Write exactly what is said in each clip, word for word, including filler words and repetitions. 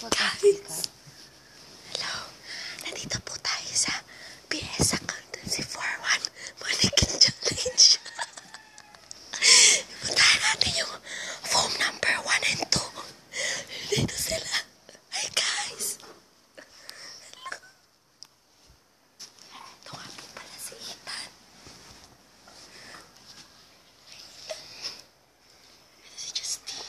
Guys! Hello! Nandito po tayo sa P S Accountancy four one Mannequin Challenge. Puntahan natin yung foam number one and two. Dito sila. Hi guys! Hello! Ito nga po pala si Ethan. Ito si Justine.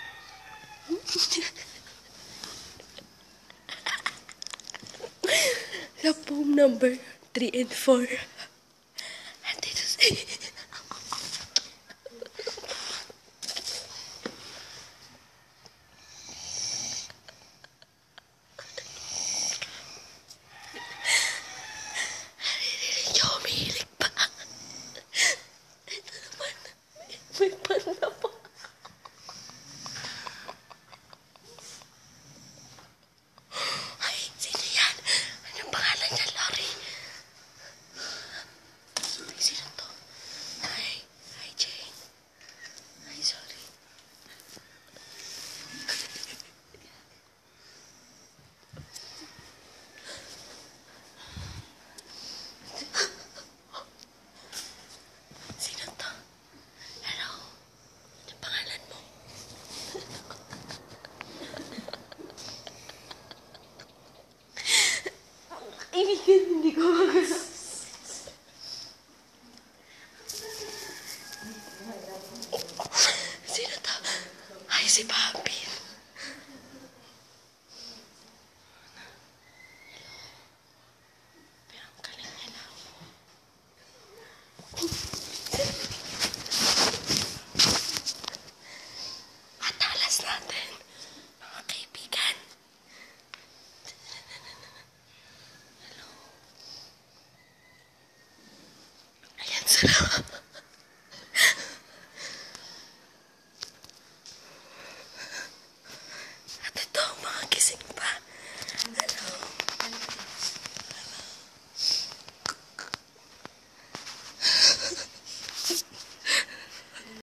Sa foam number three and four. Andito si... Naririnig niyo, umihilig pa. Ito naman, may panda pa. Ay, sino yan? Anong pangalan niya, Lori? Sino to? Hi. Hi, Jane. Hi, sorry. Sino to? Hello? Anong pangalan mo? Ibigan, hindi ko magagawa. Sino to? Ay, si Papi. Pero ang galing nila. At alas natin, mga kaibigan. Hello. Ayan sila.